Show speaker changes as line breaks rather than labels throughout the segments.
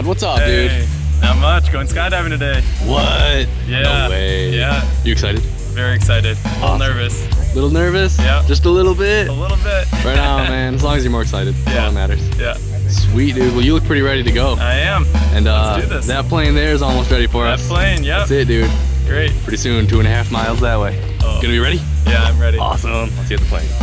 Todd. What's up, dude?
Not much. Going skydiving today.
What?
Yeah.
No way.
Yeah.
You excited?
Very excited. A little nervous.
Little nervous?
Yeah.
Just a little bit?
A little bit.
Right on, man. As long as you're more excited. That's all that matters.
Yeah.
Sweet, dude. Well, you look pretty ready to go.
I am.
And
Let's do this.
that plane there is almost ready for us.
That plane, yep.
That's it, dude.
Great.
Pretty soon, 2.5 miles that way.
Oh.
Gonna be ready?
Yeah, I'm ready.
Awesome. Let's get the plane.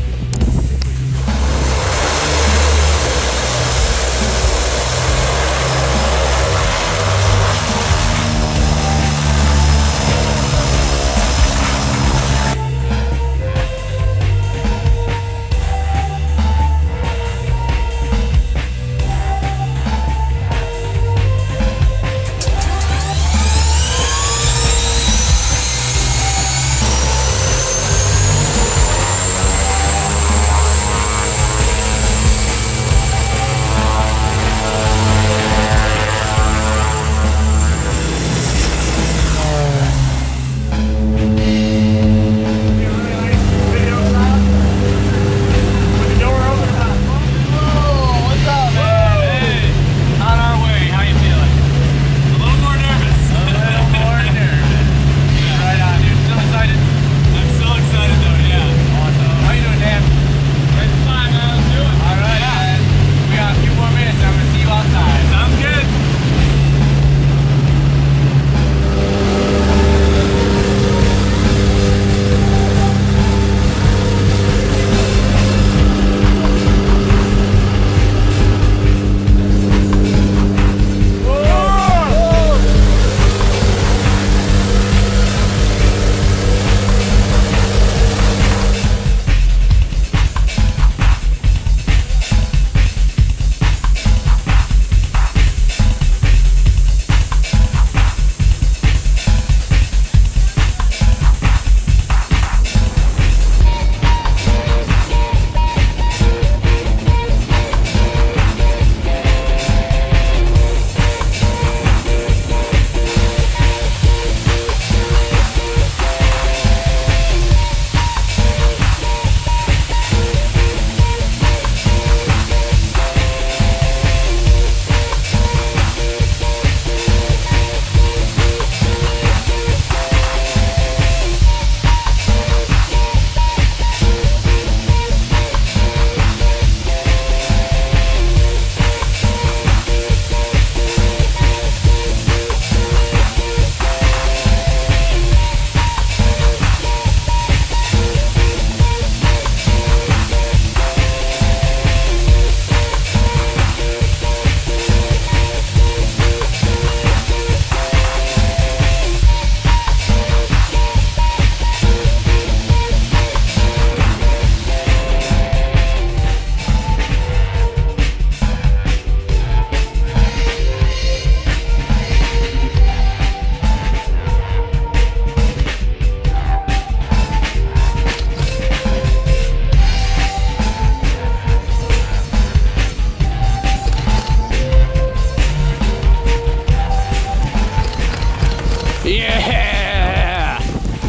Yeah!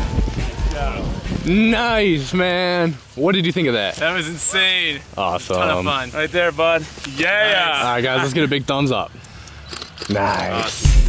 Nice, man. What did you think of that?
That was insane.
Awesome.
Ton of fun. Right there, bud. Yeah.
All right, guys, let's get a big thumbs up. Nice.
Awesome.